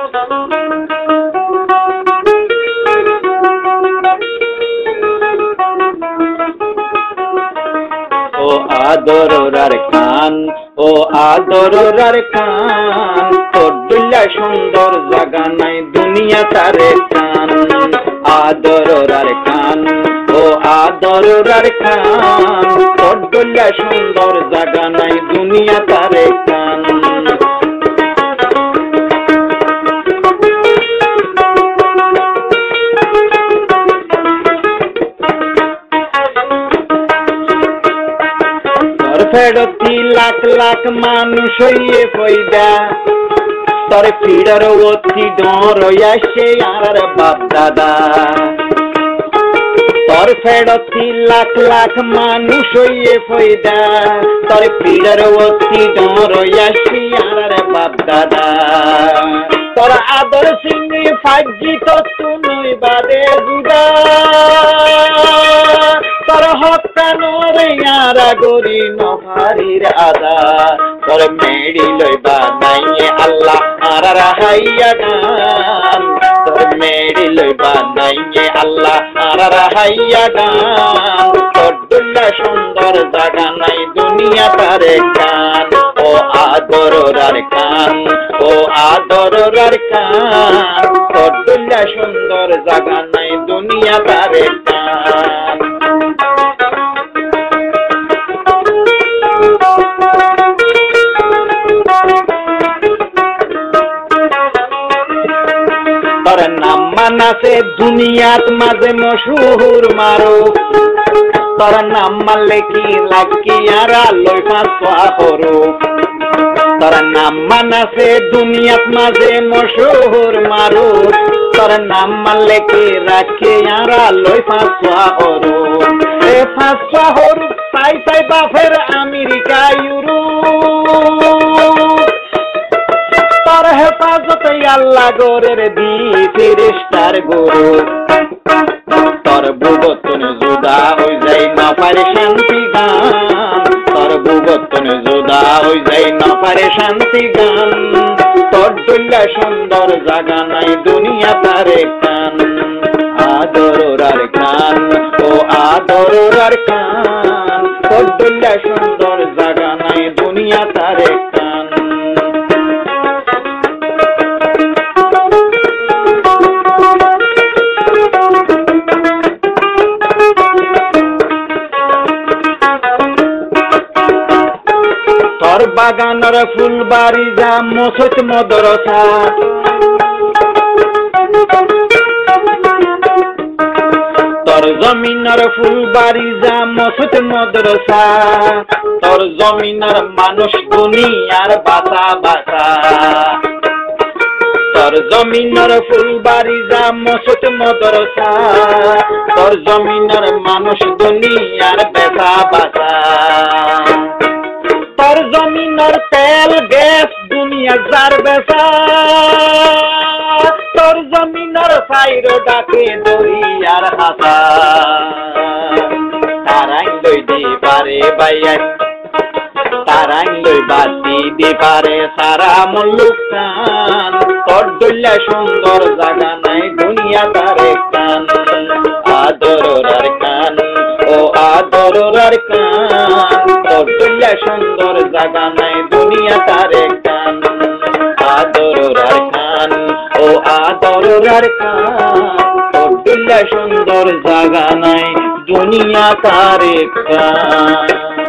ও আদরার খান, ও আদরার খান, তোর দুল্লা সুন্দর জাগা নাই দুনিয়া তারে খান। আদরার খান, ও আদরার খান, তোর দুল্লা সুন্দর জাগা নাই দুনিয়া তারে খান। ফেরতি লাখ লাখ মানুষ হইয়ে ফইদা, তোর ফিরার অতি ডর আসে আর বাপ দাদা। তোর ফেরতি লাখ লাখ মানুষ হইয়ে ফইদা, তোর ফিরার অতি ডর আসে আর বাপ দাদা। তোর আদর সিংহে ফাজি তো তুই বাদে জুদা, তোর হকানোর ইয়ারা গরি নহারির আদা। তোর মেড়ি লইবা নাইয়ে আল্লাহ আর রাহাইয়া গান, তোর মেড়ি লইবা নাইয়ে আল্লাহ আর রাহাইয়া গান। তোর দুল্লা সুন্দর জাগা নাই দুনিয়া তারে কান। ও আদরার কান, ও আদরার কান, তোর দুল্লা সুন্দর জাগা নাই দুনিয়া তারে কান। তোর নাম মানাছে দুনিয়াত মাঝে মশহুর মারো, তোর নাম মানলে কি লাগি আর লই ফাঁসা করো। তোর নাম মানাছে দুনিয়াত মাঝে মশহুর মারো, তোর নাম মানলে কি রাখে আর লই ফাঁসা করো। এ ফাঁসা হরু চাই চাই বাফের আমেরিকা ইউরোপ, তোর হেফাজতে আল্লাহ গোরের দি ফেরেশতার গরু। তোর বুবতন জুদা হই যাই না পারে শান্তি গান, তোর বুবতন জুদা হই যাই না পারে শান্তি গান। তোর দুল্লা সুন্দর জাগা নাই দুনিয়া তারে কান। আদরার কান, ও আদরার কান, তোর দুল্লা সুন্দর জাগা নাই দুনিয়া তারে কান। তোর বাগানের ফুলবাড়ি যা মসজিদ মদরসা, তোর জমিনের ফুলবাড়ি যা মসজিদ মদরসা। তোর জমিনের মানুষ দুনিয়ার বাসা বাসা, তোর জমিনের ফুলবাড়ি যা মসজিদ মদরসা। তোর জমিনের মানুষ দুনিয়ার বেসা বাসা। তোর জমিনের তেল গ্যাস দুনিয়া যার বেসা, তোর জমিনের সাইরো ডাকে দরিয়ার হাসা। তারাই লই দি পারে বাইয়া, তারাই লই বাতি দি পারে সারা মুলুকান। তোর দুল্লা সুন্দর জাগা নাই দুনিয়া তারে কান। আদরার কান, ও আদরার কান, তোর দুল্লা সুন্দর জাগা নাই দুনিয়া তারে কান। আদরার কান, ও আদরার কান, তোর দুল্লা সুন্দর জাগা নাই দুনিয়া তারে কান।